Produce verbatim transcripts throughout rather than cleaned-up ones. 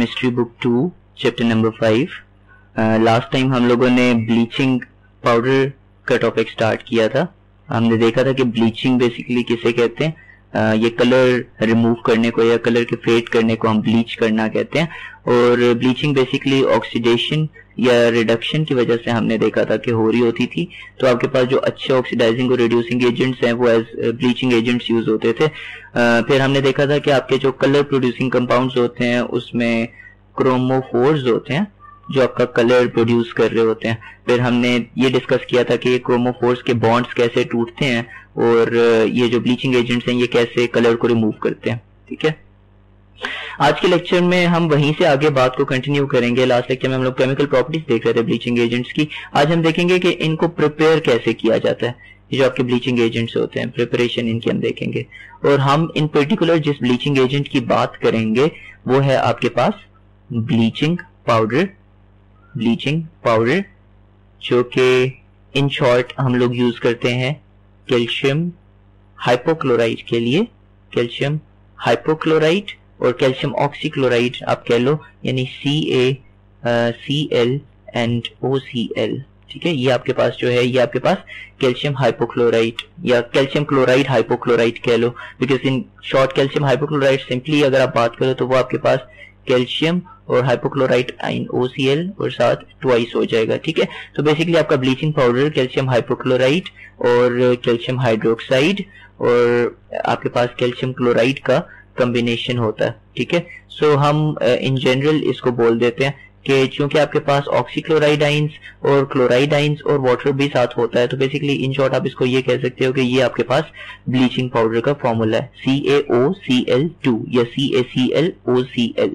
Chemistry book two chapter number five. Last time हम लोगों ने ब्लीचिंग पाउडर का टॉपिक स्टार्ट किया था। हमने देखा था कि ब्लीचिंग बेसिकली किसे कहते हैं, uh, ये कलर रिमूव करने को या कलर के फेड करने को हम ब्लीच करना कहते हैं। और ब्लीचिंग बेसिकली ऑक्सीडेशन या रिडक्शन की वजह से हमने देखा था कि हो रही होती थी। तो आपके पास जो अच्छे ऑक्सीडाइजिंग और रिड्यूसिंग एजेंट्स हैं वो एज ब्लीचिंग एजेंट्स यूज होते थे। uh, फिर हमने देखा था कि आपके जो कलर प्रोड्यूसिंग कंपाउंड्स होते हैं उसमें क्रोमोफोर्स होते हैं जो आपका कलर प्रोड्यूस कर रहे होते हैं। फिर हमने ये डिस्कस किया था कि ये क्रोमोफोर्स के बॉन्ड्स कैसे टूटते हैं और ये जो ब्लीचिंग एजेंट्स हैं ये कैसे कलर को रिमूव करते हैं। ठीक है, आज के लेक्चर में हम वहीं से आगे बात को कंटिन्यू करेंगे। लास्ट लेक्चर में हम लोग केमिकल प्रॉपर्टीज देख रहे थे ब्लीचिंग एजेंट्स की। आज हम देखेंगे कि इनको प्रिपेयर कैसे किया जाता है। ये जो आपके ब्लीचिंग एजेंट्स होते हैं प्रिपरेशन इनकी हम देखेंगे। और हम इन पर्टिकुलर जिस ब्लीचिंग एजेंट की बात करेंगे वो है आपके पास ब्लीचिंग पाउडर। ब्लीचिंग पाउडर जो कि इन शॉर्ट हम लोग यूज करते हैं कैल्शियम हाइपोक्लोराइट के लिए। कैल्शियम हाइपोक्लोराइट और कैल्शियम ऑक्सीक्लोराइड आप कह लो, यानी C A C L and O C L. ठीक है, ये आपके पास जो है ये आपके पास कैल्शियम हाइपोक्लोराइट या कैल्शियम क्लोराइड हाइपोक्लोराइट कह लो, because in short calcium hypochlorite simply अगर आप बात करो तो वो आपके पास कैल्शियम और हाइपोक्लोराइट आइन ओ सी एल और साथ ट्वाइस हो जाएगा। ठीक है, तो बेसिकली आपका ब्लीचिंग पाउडर कैल्शियम हाइपोक्लोराइट और कैल्शियम हाइड्रोक्साइड और आपके पास कैल्शियम क्लोराइड का कॉम्बिनेशन होता है। ठीक है, सो हम इन जनरल इसको बोल देते हैं कि चूंकि आपके पास ऑक्सीक्लोराइड आइंस और क्लोराइड आइंस और वाटर भी साथ होता है, तो बेसिकली इन शॉर्ट आप इसको ये कह सकते हो कि ये आपके पास ब्लीचिंग पाउडर का फॉर्मूला है C A O C L two या सी A C L O C L.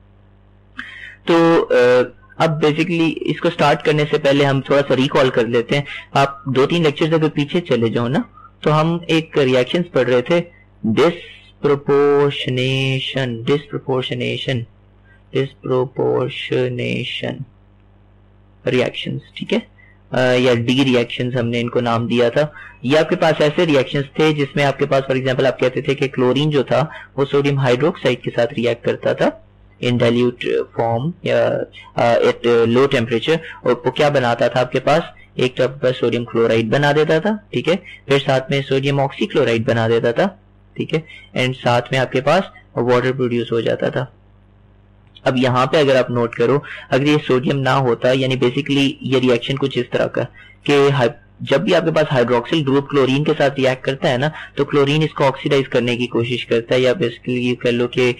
तो अब बेसिकली इसको स्टार्ट करने से पहले हम थोड़ा सा रिकॉल कर लेते हैं। आप दो तीन लेक्चर्स अगर पीछे चले जाओ ना, तो हम एक रिएक्शंस पढ़ रहे थे, डिस्प्रोपोर्शनेशन डिस्प्रोपोर्शनेशन डिस्प्रोपोर्शनेशन रिएक्शंस। ठीक है, uh, या डी रिएक्शंस हमने इनको नाम दिया था। ये आपके पास ऐसे रिएक्शंस थे जिसमें आपके पास फॉर एग्जांपल आप कहते थे कि क्लोरीन जो था वो सोडियम हाइड्रोक्साइड के साथ रिएक्ट करता था इन डाइल्यूट फॉर्म या एट लो टेम्परेचर, और वो क्या बनाता था आपके पास, एक तो आपके पास सोडियम क्लोराइड बना देता था। ठीक है, फिर साथ में सोडियम ऑक्सीक्लोराइड बना देता था। ठीक है, एंड साथ में आपके पास वाटर प्रोड्यूस हो जाता था। अब यहाँ पे अगर आप नोट करो, अगर ये सोडियम ना होता, यानी बेसिकली ये रिएक्शन कुछ इस तरह का कि जब भी आपके पास हाइड्रोक्सिल ग्रुप क्लोरीन के साथ रिएक्ट करता है ना, तो क्लोरीन इसको ऑक्सीडाइज करने की कोशिश करता है, या बेसिकली कह लो कि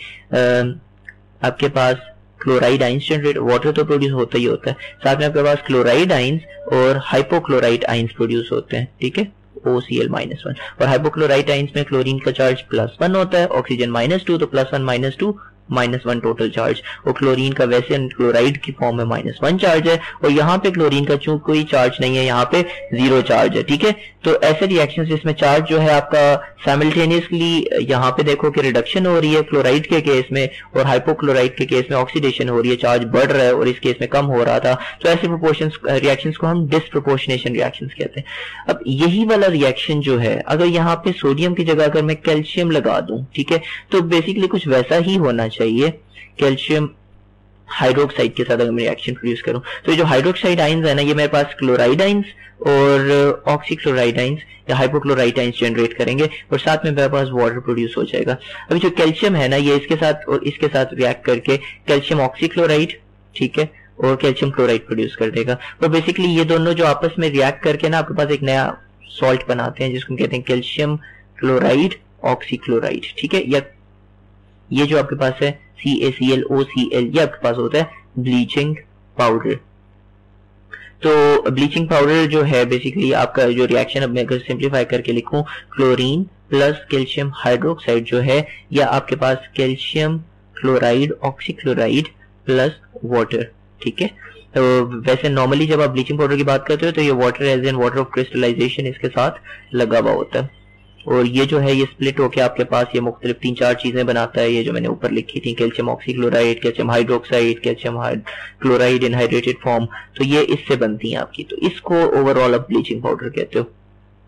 आपके पास क्लोराइड आइंस जनरेट, वाटर तो प्रोड्यूस होता ही होता है, साथ में आपके पास क्लोराइड आइंस और हाइपोक्लोराइट आइंस प्रोड्यूस होते हैं। ठीक है, O C L minus one, और हाइपोक्लोराइट आइंस में क्लोरीन का चार्ज प्लस वन होता है, ऑक्सीजन माइनस टू, तो plus one minus two minus one total charge. और क्लोरीन का वैसे क्लोराइड की फॉर्म में माइनस वन चार्ज है, और यहाँ पे क्लोरीन का चूंकि कोई चार्ज नहीं है, यहाँ पे जीरो चार्ज है। ठीक है, तो ऐसे रिएक्शंस जिसमें चार्ज जो है आपका साइमल्टेनियसली यहाँ पे देखो कि रिडक्शन हो रही है क्लोराइड के केस में, और हाइपोक्लोराइड के केस में ऑक्सीडेशन हो रही है, चार्ज बढ़ रहा है और इस केस में कम हो रहा था। तो ऐसे प्रोपोर्शन रिएक्शंस को हम डिस्प्रोपोर्शनेशन रिएक्शंस कहते हैं। अब यही वाला रिएक्शन जो है, अगर यहाँ पे सोडियम की जगह अगर मैं कैल्शियम लगा दूं, ठीक है, तो बेसिकली कुछ वैसा ही होना चाहिए। कैल्शियम हाइड्रोक्साइड के साथ अगर मैं रिएक्शन प्रोड्यूस करूं, तो ये जो हाइड्रोक्साइड आइंस है ना, ये मेरे पास क्लोराइड आइंस और ऑक्सीक्लोराइड आइंस या हाइपोक्लोराइड आइंस जनरेट करेंगे, और साथ में मेरे पास वाटर प्रोड्यूस हो जाएगा। अभी जो कैल्शियम है ना, ये इसके साथ और इसके साथ रिएक्ट करके कैल्शियम ऑक्सीक्लोराइड, ठीक है, और कैल्शियम क्लोराइड प्रोड्यूस कर देगा। और बेसिकली ये दोनों जो आपस में रिएक्ट करके ना आपके पास एक नया सॉल्ट बनाते हैं जिसको कहते हैं कैल्शियम क्लोराइड ऑक्सीक्लोराइड। ठीक है, या ये जो आपके पास है C A C L O C L, ये आपके पास होता है ब्लीचिंग पाउडर। तो ब्लीचिंग पाउडर जो है बेसिकली आपका जो रिएक्शन, अब मैं अगर सिंप्लीफाई करके लिखूं, क्लोरीन प्लस कैल्शियम हाइड्रोक्साइड जो है, या आपके पास calcium chloride oxychloride plus water. ठीक है, तो वैसे नॉर्मली जब आप ब्लीचिंग पाउडर की बात करते हो तो ये water as an water of crystallization इसके साथ लगा हुआ होता है, और ये जो है ये स्प्लिट होके आपके पास ये मुख्तलिफ तीन चार चीजें बनाता है। ये जो मैंने ऊपर लिखी थी, calcium oxychloride, calcium hydroxide, calcium chloride in hydrated form, तो ये इससे बनती है आपकी। तो इसको ओवरऑल आप ब्लीचिंग पाउडर कहते हो।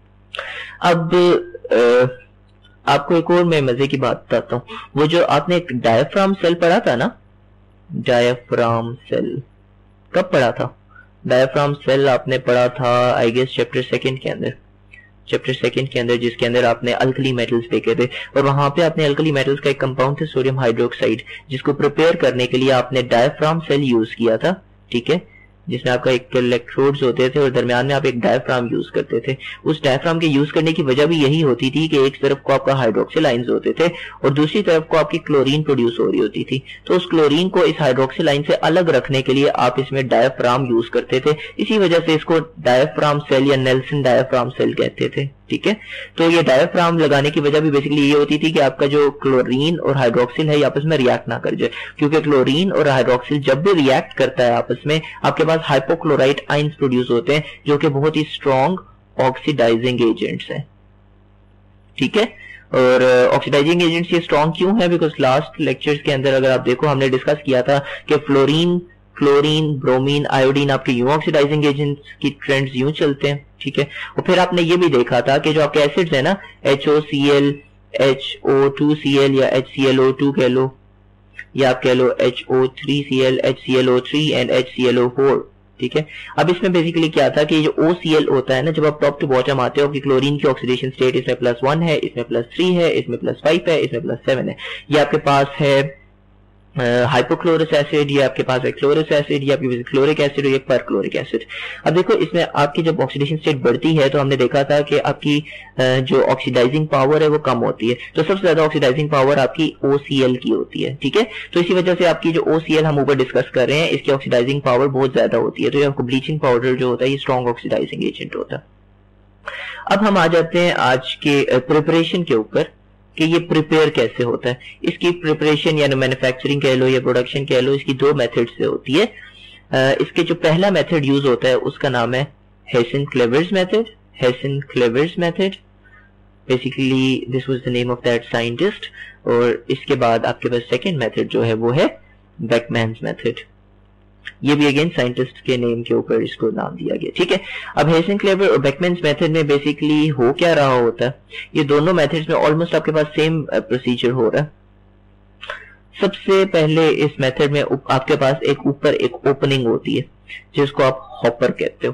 अब आ, आपको एक और मैं मजे की बात बताता हूँ। वो जो आपने एक डायफ्राम सेल पढ़ा था ना, डायफ्राम सेल कब पढ़ा था? डायफ्राम सेल आपने पढ़ा था आई गेस चैप्टर सेकंड के अंदर, चैप्टर सेकंड के अंदर, जिसके अंदर आपने अल्कली मेटल्स देखे थे और वहां पे आपने अल्कली मेटल्स का एक कंपाउंड था सोडियम हाइड्रोक्साइड, जिसको प्रिपेयर करने के लिए आपने डायफ्राम सेल यूज किया था, ठीक है, जिसमें आपका एक इलेक्ट्रोड्स होते थे और दरमियान में आप एक डायफ्राम यूज करते थे। उस डायफ्राम के यूज करने की वजह भी यही होती थी कि एक तरफ को आपका हाइड्रोक्सिल आइंस होते थे और दूसरी तरफ को आपकी क्लोरीन प्रोड्यूस हो रही होती थी। तो उस क्लोरीन को इस हाइड्रोक्सिल आइन से अलग रखने के लिए आप इसमें डायफ्राम यूज करते थे, इसी वजह से इसको डायफ्राम सेल या नेल्सन डायफ्राम सेल कहते थे, ठीक है। तो ये डायफ्राम लगाने की वजह भी बेसिकली ये होती थी कि आपका जो क्लोरीन और हाइड्रोक्सिल है आपस में रिएक्ट ना कर जाए, क्योंकि क्लोरीन और हाइड्रोक्सिल जब भी रिएक्ट करता है आपस में आपके पास हाइपोक्लोराइट आइंस प्रोड्यूस होते हैं जो कि बहुत ही स्ट्रॉन्ग ऑक्सीडाइजिंग एजेंट्स हैं, ठीक है। और ऑक्सीडाइजिंग एजेंट्स ये स्ट्रॉन्ग क्यों है? बिकॉज लास्ट लेक्चर्स के अंदर अगर आप देखो हमने डिस्कस किया था कि फ्लोरीन, क्लोरीन, ब्रोमीन, आयोडीन आपके यूं ऑक्सीडाइजिंग एजेंट्स की ट्रेंड्स यूं चलते हैं, ठीक है। और फिर आपने ये भी देखा था कि जो आपके एसिड्स है ना H O C L, H O two C L या H C L O two कह लो, या आप कह लो H O three C L, H C L O three and H C L O four, ठीक है। अब इसमें बेसिकली क्या था कि जो ओ सी एल होता है ना, जब आप टॉप टू बॉटम आते हो कि क्लोरीन की ऑक्सीडेशन स्टेट इसमें प्लस वन है, इसमें प्लस थ्री है, इसमें प्लस फाइव है, इसमें प्लस सेवन है, ये आपके पास है हाइपोक्लोरिक एसिड, ये आपके पास है क्लोरिक एसिड, ये आपके पास क्लोरिक एसिड और ये परक्लोरिक एसिड। अब देखो इसमें आपकी जब ऑक्सीडेशन स्टेट बढ़ती है तो हमने देखा था कि आपकी जो ऑक्सीडाइजिंग पावर है वो कम होती है, तो सबसे ज्यादा ऑक्सीडाइजिंग पावर आपकी ओ सी एल की होती है, ठीक है। तो इसी वजह से आपकी जो ओ सी एल हम ऊपर डिस्कस कर रहे हैं इसकी ऑक्सीडाइजिंग पावर बहुत ज्यादा होती है, तो ये आपको ब्लीचिंग पाउडर जो होता है ये स्ट्रॉन्ग ऑक्सीडाइजिंग एजेंट होता है। अब हम आ जाते हैं आज के प्रिपरेशन के ऊपर कि ये प्रिपेयर कैसे होता है। इसकी प्रिपरेशन यानी मैन्युफैक्चरिंग कह लो या प्रोडक्शन कह लो, इसकी दो मेथड से होती है। इसके जो पहला मेथड यूज होता है उसका नाम है Hasenclever's method, Hasenclever's method, basically this was the name of that scientist. और इसके बाद आपके पास सेकंड मेथड जो है वो है बेकमैन्स मेथड, ये भी अगेन साइंटिस्ट के नेम के ऊपर इसको नाम दिया गया, ठीक है। अब हेसेनक्लेवर और बेकमैन्स मेथड में बेसिकली हो क्या रहा होता है, ये दोनों मेथड्स में ऑलमोस्ट आपके पास सेम प्रोसीजर हो रहा है। सबसे पहले इस मेथड में आपके पास एक ऊपर एक ओपनिंग होती है जिसको आप हॉपर कहते हो।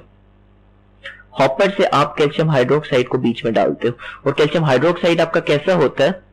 हॉपर से आप कैल्शियम हाइड्रोक्साइड को बीच में डालते हो और कैल्शियम हाइड्रोक्साइड आपका कैसा होता है,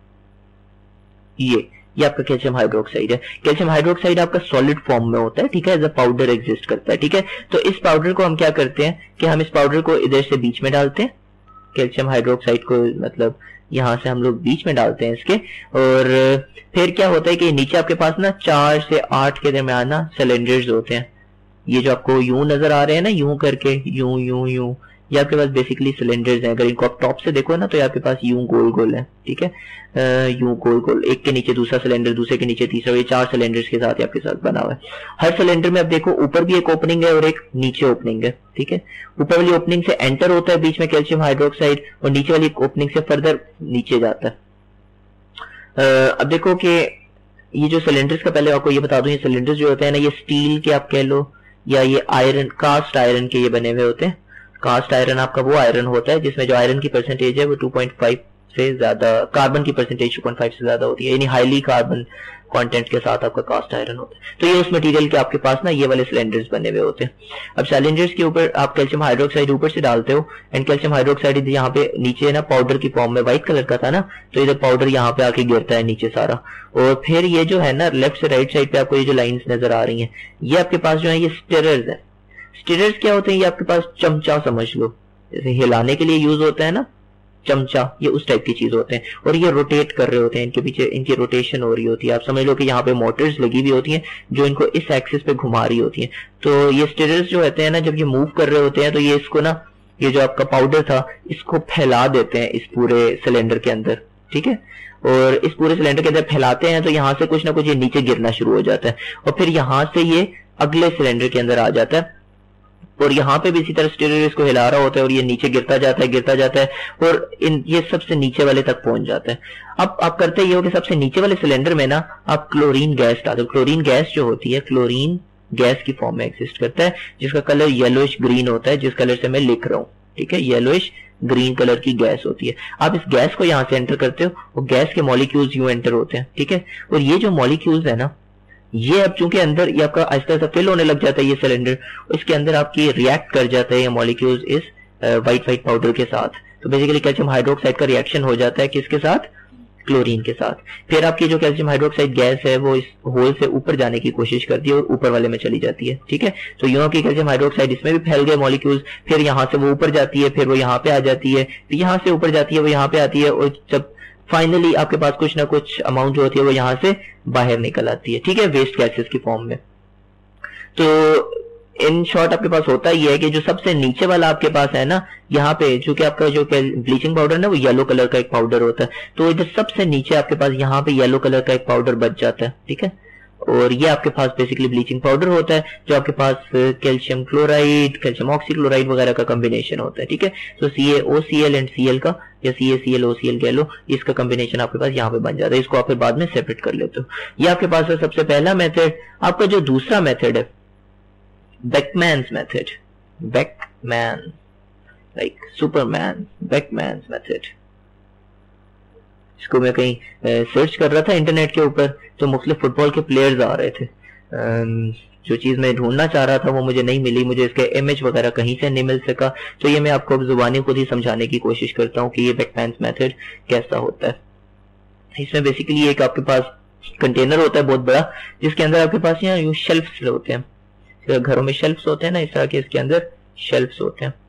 ये ये आपका कैल्शियम हाइड्रोक्साइड है। कैल्शियम हाइड्रोक्साइड आपका सॉलिड फॉर्म में होता है, ठीक है, एज अ पाउडर एग्जिस्ट करता है, ठीक है। तो इस पाउडर को हम क्या करते हैं कि हम इस पाउडर को इधर से बीच में डालते हैं, कैल्शियम हाइड्रोक्साइड को मतलब यहां से हम लोग बीच में डालते हैं इसके, और फिर क्या होता है कि नीचे आपके पास ना चार से आठ के दरमियान ना सिलेंडर्स होते हैं। ये जो आपको यूं नजर आ रहे हैं ना, यूं करके यूं यूं यूं, ये आपके पास बेसिकली सिलेंडर्स हैं। अगर इनको आप टॉप से देखो ना तो ये आपके पास यूं गोल गोल है, ठीक है, यूं गोल गोल, एक के नीचे दूसरा सिलेंडर, दूसरे के नीचे तीसरा, ये चार सिलेंडर्स के साथ आपके साथ बना हुआ है। हर सिलेंडर में आप देखो ऊपर भी एक ओपनिंग है और एक नीचे ओपनिंग है, ठीक है। ऊपर वाली ओपनिंग से एंटर होता है बीच में कैल्शियम हाइड्रोक्साइड और नीचे वाली ओपनिंग से फर्दर नीचे जाता है। अब देखो कि ये जो सिलेंडर्स का पहले आपको ये बता दूं, ये सिलेंडर्स जो होते हैं ना ये स्टील के आप कह लो या ये आयरन, कास्ट आयरन के ये बने हुए होते हैं। कास्ट आयरन आपका वो आयरन होता है जिसमें जो आयरन की परसेंटेज है वो टू पॉइंट फाइव से ज्यादा, कार्बन की परसेंटेज टू पॉइंट फाइव से ज्यादा होती है, यानी हाईली कार्बन कंटेंट के साथ आपका कास्ट आयरन होता है। तो ये उस मटेरियल के आपके पास ना ये वाले सिलेंडर्स बने हुए होते हैं। अब सिलेंडर्स के ऊपर आप कैल्शियम हाइड्रोक्साइड ऊपर से डालते हो एंड कैल्शियम हाइड्रोक्साइड यहाँ पे नीचे ना पाउडर की फॉर्म में व्हाइट कलर का था ना, तो इधर पाउडर यहाँ पे आके गिरता है नीचे सारा। और फिर ये जो है ना लेफ्ट से राइट साइड पे आपको ये जो लाइन्स नजर आ रही है, ये आपके पास जो है ये स्टिरर्स है। स्टिरर्स क्या होते हैं, ये आपके पास चमचा समझ लो, जैसे हिलाने के लिए यूज होता है ना चमचा, ये उस टाइप की चीज होते हैं और ये रोटेट कर रहे होते हैं, इनके पीछे इनकी रोटेशन हो रही होती है। आप समझ लो कि यहाँ पे मोटर्स लगी हुई होती हैं जो इनको इस एक्सिस पे घुमा रही होती हैं। तो ये स्टिरर्स जो होते हैं ना जब ये मूव कर रहे होते हैं तो ये इसको ना, ये जो आपका पाउडर था इसको फैला देते हैं इस पूरे सिलेंडर के अंदर, ठीक है। और इस पूरे सिलेंडर के अंदर फैलाते हैं तो यहाँ से कुछ ना कुछ ये नीचे गिरना शुरू हो जाता है और फिर यहाँ से ये अगले सिलेंडर के अंदर आ जाता है और यहाँ पे भी इसी तरह स्टिरर इसको हिला रहा होता है और ये नीचे गिरता जाता है गिरता जाता है और इन ये सबसे नीचे वाले तक पहुंच जाता है। अब आप करते ये हो कि सबसे नीचे वाले सिलेंडर में ना आप क्लोरीन गैस डालते हो। क्लोरीन गैस जो होती है क्लोरीन गैस की फॉर्म में एग्जिस्ट करता है जिसका कलर येलोइश ग्रीन होता है, जिस कलर से मैं लिख रहा हूँ, ठीक है, येलोइश ग्रीन कलर की गैस होती है। आप इस गैस को यहाँ से एंटर करते हो और गैस के मॉलिक्यूल्स यूं एंटर होते हैं, ठीक है। और ये जो मॉलिक्यूल्स है ना ये अब चूंकि अंदर ये आपका आहिस्ता आहिस्ता फिल होने लग जाता है ये सिलेंडर, इसके अंदर आपकी रिएक्ट कर जाता है ये मॉलिक्यूल्स इस व्हाइट व्हाइट पाउडर के साथ। तो बेसिकली कैल्शियम हाइड्रोक्साइड का रिएक्शन हो जाता है किसके साथ, क्लोरीन के साथ। फिर आपकी जो कैल्शियम हाइड्रोक्साइड गैस है वो इस होल से ऊपर जाने की कोशिश करती है और ऊपर वाले में चली जाती है, ठीक है। तो यूं कि कैल्शियम हाइड्रोक्साइड इसमें भी फैल गए मॉलिक्यूल्स, फिर यहाँ से वो ऊपर जाती है, फिर वो यहाँ पे आ जाती है, फिर यहाँ से ऊपर जाती है, वो यहाँ पे आती है, और जब फाइनली आपके पास कुछ ना कुछ अमाउंट जो होती है वो यहाँ से बाहर निकल आती है, ठीक है, वेस्ट गैसेस की फॉर्म में। तो इन शॉर्ट आपके पास होता ही है कि जो सबसे नीचे वाला आपके पास है ना, यहाँ पे चूंकि आपका जो ब्लीचिंग पाउडर ना वो येलो कलर का एक पाउडर होता है, तो इधर सबसे नीचे आपके पास यहाँ पे येलो कलर का एक पाउडर बच जाता है, ठीक है। और ये आपके पास बेसिकली ब्लीचिंग पाउडर होता है, जो आपके पास कैल्शियम क्लोराइड, कैल्शियम ऑक्सीक्लोराइड वगैरह का कॉम्बिनेशन होता है, ठीक है। तो C A O C L and C L का, या सी A C L O C L कह लो, इसका कॉम्बिनेशन आपके पास यहाँ पे बन जाता है। इसको आप फिर बाद में सेपरेट कर लेते हो। ये आपके पास है सबसे पहला मेथड। आपका जो दूसरा मेथड है Beckmann's method, Beckmann, like Superman, Beckmann's method। इसको मैं कहीं सर्च कर रहा था इंटरनेट के ऊपर, तो मुख्तलिफ फुटबॉल के प्लेयर्स आ रहे थे। जो चीज मैं ढूंढना चाह रहा था वो मुझे नहीं मिली, मुझे इसके इमेज वगैरह कहीं से नहीं मिल सका, तो ये मैं आपको अब जुबानी खुद ही समझाने की कोशिश करता हूँ कि ये Beckmann's मेथड कैसा होता है। इसमें बेसिकली एक आपके पास कंटेनर होता है बहुत बड़ा, जिसके अंदर आपके पास यहाँ शेल्फ्स होते हैं, घरों में शेल्फ्स होते हैं ना, इस तरह के इसके अंदर शेल्फ्स होते हैं,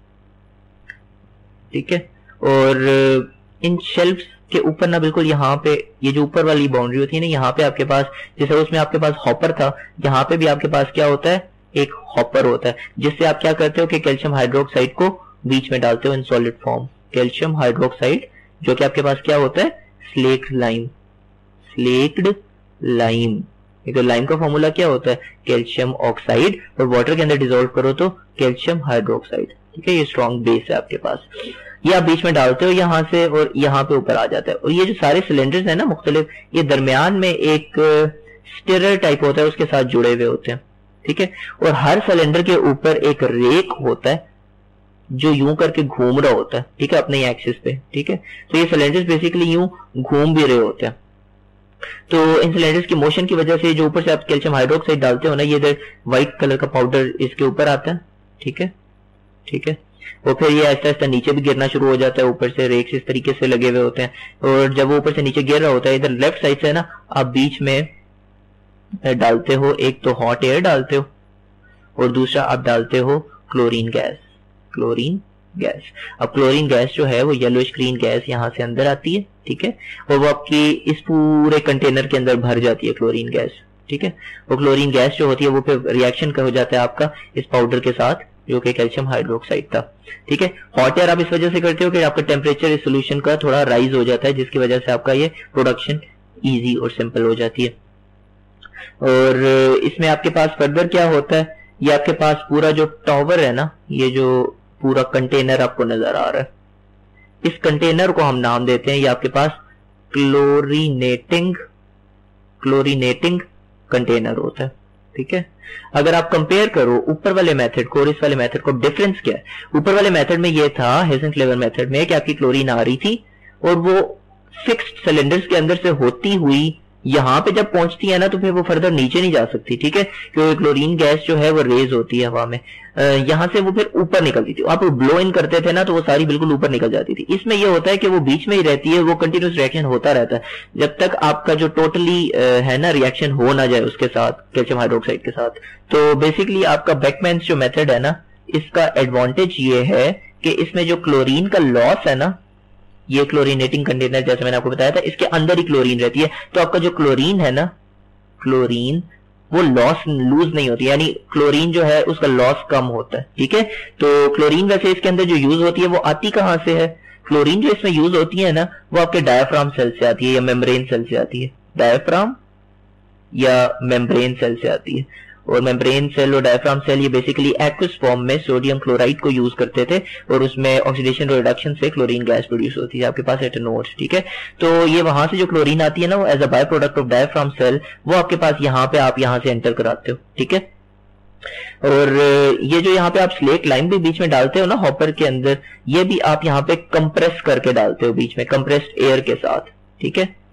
ठीक है। और इन शेल्फ्स के ऊपर ना बिल्कुल यहाँ पे ये जो ऊपर वाली बाउंड्री होती है ना, यहाँ पे आपके पास, जैसे उसमें आपके पास हॉपर था, यहाँ पे भी आपके पास क्या होता है, एक हॉपर होता है, जिससे आप क्या करते हो कि कैल्शियम हाइड्रोक्साइड को बीच में डालते हो in solid form. Calcium hydroxide जो कि आपके पास क्या होता है, स्लेक्ड लाइम, स्लेक्ड लाइम। तो लाइम का फॉर्मूला क्या होता है, कैल्शियम ऑक्साइड, और वाटर के अंदर डिसॉल्व करो तो कैल्शियम हाइड्रोक्साइड, ठीक है। ये स्ट्रॉन्ग बेस है आपके पास, ये आप बीच में डालते हो यहाँ से, और यहाँ पे ऊपर आ जाता है। और ये जो सारे सिलेंडर्स है ना मुख्तलिफ, ये दरमियान में एक स्टिरर टाइप होता है, उसके साथ जुड़े हुए होते हैं, ठीक है। और हर सिलेंडर के ऊपर एक रेक होता है जो यूं करके घूम रहा होता है, ठीक है, अपने एक्सिस पे, ठीक है। तो ये सिलेंडर्स बेसिकली यूं घूम भी रहे होते हैं। तो इन सिलेंडर्स की मोशन की वजह से जो ऊपर से आप कैल्शियम हाइड्रोक्साइड डालते हो ना, ये इधर व्हाइट कलर का पाउडर इसके ऊपर आता है, ठीक है, ठीक है। और फिर ये आहिस्ता आहिस्ता नीचे भी गिरना शुरू हो जाता है, ऊपर से रेक्स इस तरीके से लगे हुए होते हैं। और जब वो ऊपर से नीचे गिर रहा होता है, इधर लेफ्ट साइड से ना आप बीच में डालते हो, एक तो हॉट एयर डालते हो, और दूसरा आप डालते हो क्लोरीन गैस, क्लोरीन गैस। अब क्लोरीन गैस जो है वो येलोइश ग्रीन गैस यहाँ से अंदर आती है, ठीक है, और वो आपकी इस पूरे कंटेनर के अंदर भर जाती है क्लोरीन गैस, ठीक है। वो क्लोरीन गैस जो होती है वो फिर रिएक्शन का हो जाता है आपका इस पाउडर के साथ, जो कि कैल्शियम हाइड्रोक्साइड था, ठीक है। हॉट एयर आप इस वजह से करते हो कि आपका टेम्परेचर इस सोल्यूशन का थोड़ा राइज हो जाता है, जिसकी वजह से आपका ये प्रोडक्शन इजी और सिंपल हो जाती है। और इसमें आपके पास फर्दर क्या होता है, ये आपके पास पूरा जो टॉवर है ना, ये जो पूरा कंटेनर आपको नजर आ रहा है, इस कंटेनर को हम नाम देते हैं, ये आपके पास क्लोरीनेटिंग क्लोरीनेटिंग कंटेनर होता है, ठीक है। अगर आप कंपेयर करो ऊपर वाले मेथड को और इस वाले मेथड को, डिफरेंस क्या है, ऊपर वाले मेथड में ये था, हेसेनक्लेवर मेथड में, कि आपकी क्लोरीन आ रही थी और वो फिक्स्ड सिलेंडर्स के अंदर से होती हुई यहाँ पे जब पहुंचती है ना, तो फिर वो फर्दर नीचे नहीं जा सकती, ठीक है, क्योंकि क्लोरीन गैस जो है वो रेज होती है हवा में, यहाँ से वो फिर ऊपर निकलती थी। आप ब्लो इन करते थे ना तो वो सारी बिल्कुल ऊपर निकल जाती थी। इसमें ये होता है कि वो बीच में ही रहती है, वो कंटिन्यूस रिएक्शन होता रहता है जब तक आपका जो टोटली है ना रिएक्शन हो ना जाए उसके साथ, कैल्शियम हाइड्रोक्साइड के साथ। तो बेसिकली आपका बेकमैन्स जो मेथड है ना, इसका एडवांटेज ये है कि इसमें जो क्लोरीन का लॉस है ना, ये क्लोरीनेटिंग कंटेनर जैसे मैंने आपको बताया था, इसके अंदर ही क्लोरीन रहती है, तो आपका जो क्लोरीन है ना, क्लोरीन वो लॉस लूज नहीं होती, यानी क्लोरीन जो है उसका लॉस कम होता है, ठीक है। तो क्लोरीन वैसे इसके अंदर जो यूज होती है वो आती कहां से है, क्लोरीन जो इसमें यूज होती है ना वो आपके डायफ्राम सेल से आती है या मेम्ब्रेन सेल से आती है, डायफ्राम या मेम्ब्रेन सेल से आती है। और मेम्ब्रेन सेल और डायफ्राम सेल ये बेसिकली एक्वस फॉर्म में सोडियम क्लोराइड को यूज करते थे और उसमें ऑक्सीडेशन और रिडक्शन से क्लोरीन गैस प्रोड्यूस होती है आपके पास एटेनोड्स, ठीक है। तो ये वहां से जो क्लोरीन आती है ना, वो as a by product of diaphragm cell, वो आपके पास यहाँ पे आप यहाँ से एंटर कराते हो, ठीक है। और ये जो यहाँ पे आप स्लेक लाइम भी बीच में डालते हो ना हॉपर के अंदर, ये भी आप यहाँ पे कंप्रेस करके डालते हो बीच में, कंप्रेस्ड एयर के साथ, ठीक है।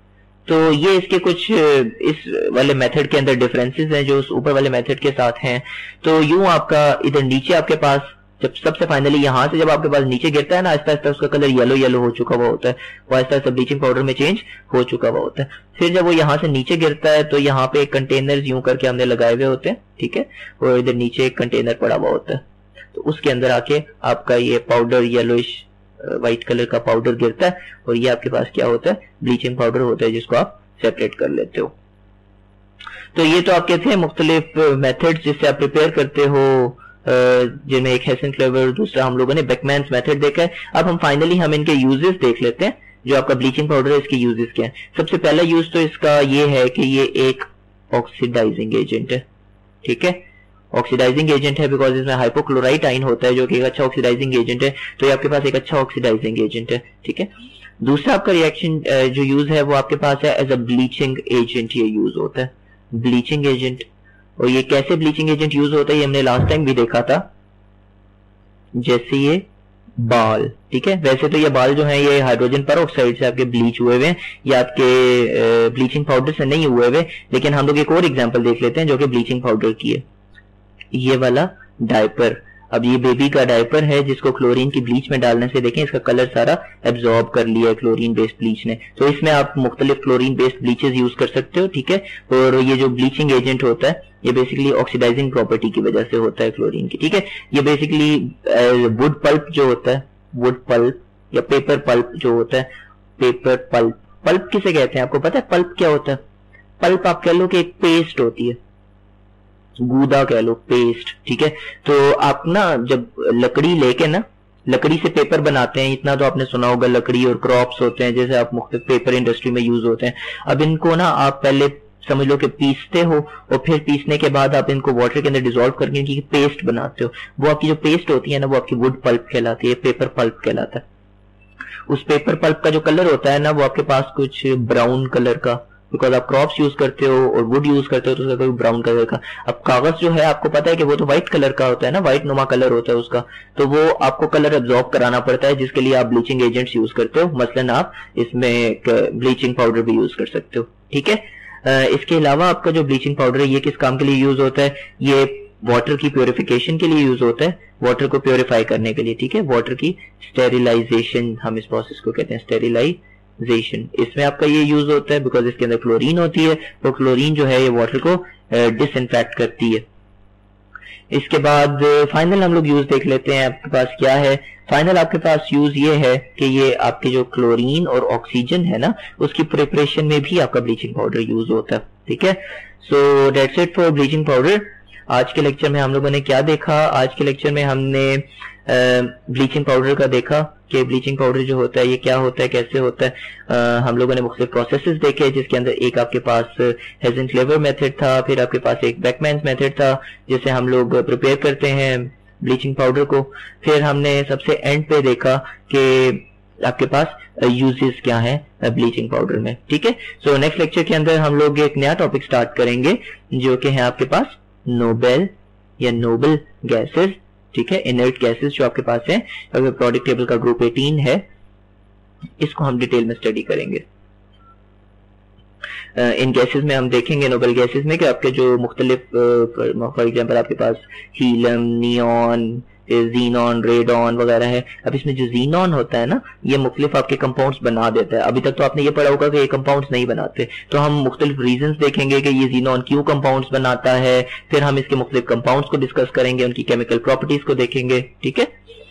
तो ये इसके कुछ इस वाले मेथड के अंदर डिफरेंसेस हैं जो उस ऊपर वाले मेथड के साथ हैं। तो यूं आपका इधर नीचे आपके पास जब सबसे फाइनली यहां से जब आपके पास नीचे गिरता है ना, आहिस्ता आहिस्ता उसका कलर येलो येलो हो चुका हुआ होता है, वो आहिस्ता आहिस्ता ब्लीचिंग पाउडर में चेंज हो चुका हुआ होता है। फिर जब वो यहाँ से नीचे गिरता है तो यहाँ पे एक कंटेनर यूं करके हमने लगाए हुए होते हैं, ठीक है, और इधर नीचे एक कंटेनर पड़ा हुआ होता है, तो उसके अंदर आके आपका ये पाउडर येलोइश व्हाइट कलर का पाउडर गिरता है और ये आपके पास क्या होता है, ब्लीचिंग पाउडर होता है, जिसको आप सेपरेट कर लेते हो। तो ये तो आपके थे मुख्तलिफ मेथड्स जिससे आप प्रिपेयर करते हो, जिनमें एक हेसेनक्लेवर, दूसरा हम लोगों ने बेकमैन्स मेथड देखा है। अब हम फाइनली हम इनके यूजेस देख लेते हैं। जो आपका ब्लीचिंग पाउडर है इसके यूजेस क्या है। सबसे पहला यूज तो इसका ये है कि ये एक ऑक्सीडाइजिंग एजेंट है, ठीक है, ऑक्सीडाइजिंग एजेंट है बिकॉज इसमें हाइपोक्लोराइट आयन होता है जो कि एक अच्छा ऑक्सीडाइजिंग एजेंट है, तो ये आपके पास एक अच्छा ऑक्सीडाइजिंग एजेंट है, ठीक है। दूसरा आपका रिएक्शन जो यूज है वो आपके पास है एज अ ब्लीचिंग एजेंट, ये यूज होता है ब्लीचिंग एजेंट। और ये कैसे ब्लीचिंग एजेंट यूज होता है ये हमने लास्ट टाइम भी देखा था, जैसे ये बाल, ठीक है। वैसे तो ये बाल जो है ये हाइड्रोजन परऑक्साइड से आपके ब्लीच हुए हुए हैं, ये आपके ब्लीचिंग पाउडर से नहीं हुए हुए, लेकिन हम लोग एक और एग्जांपल देख लेते हैं जो कि ब्लीचिंग पाउडर की है। ये वाला डायपर, अब ये बेबी का डायपर है जिसको क्लोरीन की ब्लीच में डालने से देखें इसका कलर सारा एब्जॉर्ब कर लिया है क्लोरीन बेस्ड ब्लीच ने। तो इसमें आप मुख्तलिफ क्लोरीन बेस्ड ब्लीचेस यूज कर सकते हो, ठीक है। और ये जो ब्लीचिंग एजेंट होता है ये बेसिकली ऑक्सीडाइजिंग प्रॉपर्टी की वजह से होता है क्लोरीन की, ठीक है। ये बेसिकली वुड पल्प जो होता है, वुड पल्प या पेपर पल्प जो होता है, पेपर पल्प, पल्प किसे कहते हैं आपको पता है? पल्प क्या होता है? पल्प आप कह लो कि एक पेस्ट होती है, गूदा कह लो, पेस्ट, ठीक है। तो आप ना जब लकड़ी लेके ना लकड़ी से पेपर बनाते हैं, इतना तो आपने सुना होगा, लकड़ी और क्रॉप्स होते हैं जैसे आप मुख्तलिफ पेपर इंडस्ट्री में यूज होते हैं। अब इनको ना आप पहले समझ लो कि पीसते हो और फिर पीसने के बाद आप इनको वाटर के अंदर डिसॉल्व करके इनकी पेस्ट बनाते हो। वो आपकी जो पेस्ट होती है ना वो आपकी वुड पल्प कहलाती है, पेपर पल्प कहलाता है। उस पेपर पल्प का जो कलर होता है ना वो आपके पास कुछ ब्राउन कलर का, बिकॉज आप क्रॉप्स यूज करते हो और वुड यूज करते हो तो उसका कोई ब्राउन कलर का। अब कागज जो है आपको पता है कि वो तो व्हाइट कलर का होता है ना, व्हाइट नुमा कलर होता है उसका, तो वो आपको कलर एब्जॉर्ब कराना पड़ता है जिसके लिए आप ब्लीचिंग एजेंट्स यूज करते हो। मसलन आप इसमें ब्लीचिंग पाउडर भी यूज कर सकते हो, ठीक है। इसके अलावा आपका जो ब्लीचिंग पाउडर है ये किस काम के लिए यूज होता है? ये वाटर की प्योरिफिकेशन के लिए यूज होता है, वाटर को प्योरीफाई करने के लिए, ठीक है। वाटर की स्टेरिलाइजेशन हम इस प्रोसेस को कहते हैं, स्टेरिलाइजेशन। इसमें आपका ये यूज होता है बिकॉज इसके अंदर क्लोरीन होती है, तो क्लोरीन जो है ये वाटर को डिसइंफेक्ट करती है। इसके बाद फाइनल हम लोग यूज देख लेते हैं आपके पास क्या है। फाइनल आपके पास यूज ये है कि ये आपके जो क्लोरीन और ऑक्सीजन है ना उसकी प्रिपरेशन में भी आपका ब्लीचिंग पाउडर यूज होता है, ठीक है। So that's it for bleaching powder. आज के लेक्चर में हम लोगों ने क्या देखा? आज के लेक्चर में हमने ब्लीचिंग पाउडर का देखा कि ब्लीचिंग पाउडर जो होता है ये क्या होता है, कैसे होता है। आ, हम लोगों ने मुख्तलिफ प्रोसेसेस देखे जिसके अंदर एक आपके पास हेसेनक्लेवर मेथड था, फिर आपके पास एक बेकमैन्स मेथड था जिसे हम लोग प्रिपेयर करते हैं ब्लीचिंग पाउडर को। फिर हमने सबसे एंड पे देखा कि आपके पास यूजेस क्या है ब्लीचिंग पाउडर में, ठीक है। सो नेक्स्ट लेक्चर के अंदर हम लोग एक नया टॉपिक स्टार्ट करेंगे जो कि है आपके पास नोबेल या नोबल गैसेस, ठीक है, इनर्ट गैसेस जो आपके पास है। अगर प्रोडक्ट टेबल का ग्रुप अठारह है इसको हम डिटेल में स्टडी करेंगे। इन गैसेस में हम देखेंगे नोबल गैसेस में कि आपके जो मुख्तलिफ फॉर एग्जांपल आपके पास हीलियम, नियॉन, जीनॉन, रेडॉन वगैरह है। अब इसमें जो जीनॉन होता है ना ये मुख्तलिफ आपके कंपाउंड्स बना देता है। अभी तक तो आपने ये पढ़ा होगा कि ये कंपाउंड्स नहीं बनाते, तो हम मुख्तलिफ रीजंस देखेंगे कि ये जीनॉन क्यों कंपाउंड्स बनाता है। फिर हम इसके मुख्तलिफ कंपाउंड्स को डिस्कस करेंगे, उनकी केमिकल प्रॉपर्टीज को देखेंगे, ठीक है।